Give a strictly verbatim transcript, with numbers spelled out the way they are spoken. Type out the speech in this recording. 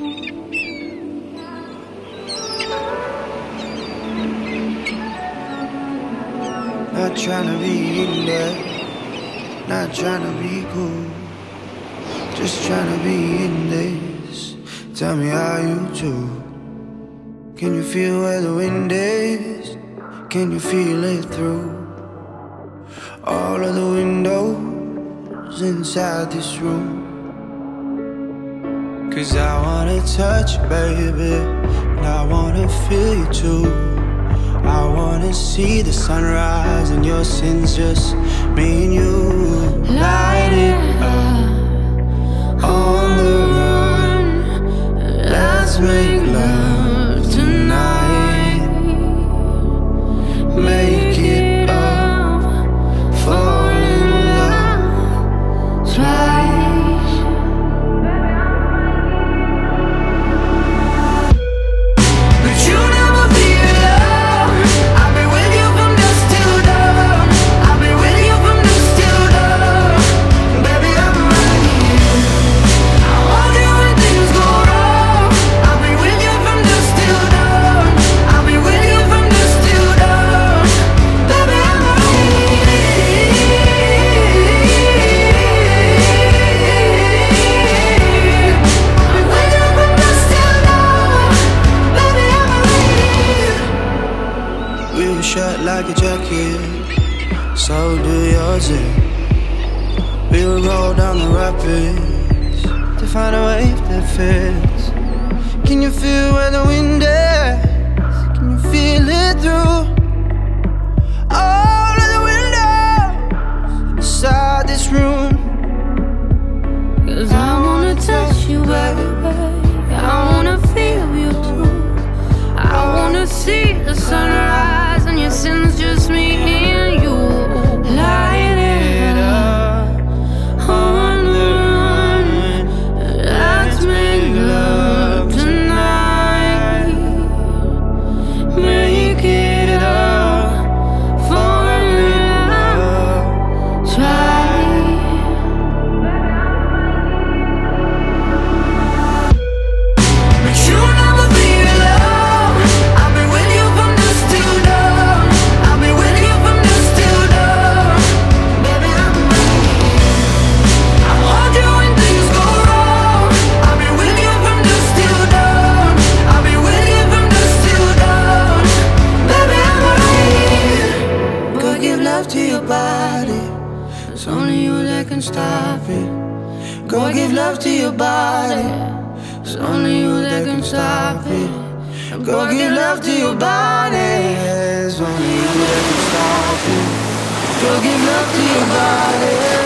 Not tryna be in there, not tryna be cool, just tryna be in this. Tell me how you do. Can you feel where the wind is? Can you feel it through all of the windows inside this room? Cause I wanna touch you, baby, and I wanna feel you too. I wanna see the sunrise and your sins, just me and you. Light it up on the run. Let's make love tonight. Make it up, fall in love twice. But you never be alone. I'll be with you from dusk till dawn. I'll be with you from dusk till dawn. Baby, I'm right here. I want you when things go wrong. I'll be with you from dusk till dawn. I'll be with you from dusk till dawn. Baby, I'm right here. I'll be with you from dusk till dawn. Baby, I'm right here. We were shut like a jacket, so do yours. eh? We would roll down the rapids to find a wave that fits. Can you feel where the wind is? Can you feel it through all of the windows inside this room? Cause I wanna touch you, baby. I wanna feel you too. I wanna see the sunrise and your sins, just me and you. Light it up on the run. Let's make love tonight. Make it up, fall in love twice. But you never be alone. I'll be with you from dusk till dawn. I'll be with you from dusk till dawn. Baby, I'm right here. I want you when things go wrong. I'll be with you from dusk till dawn. I'll be with you from dusk till dawn. Baby, I'm right here. Go give love to your body, It's only you that can stop it. go give love to your body. It's only you that can stop it. Go give love to your body. It's only you that can stop it. Go give love to your body.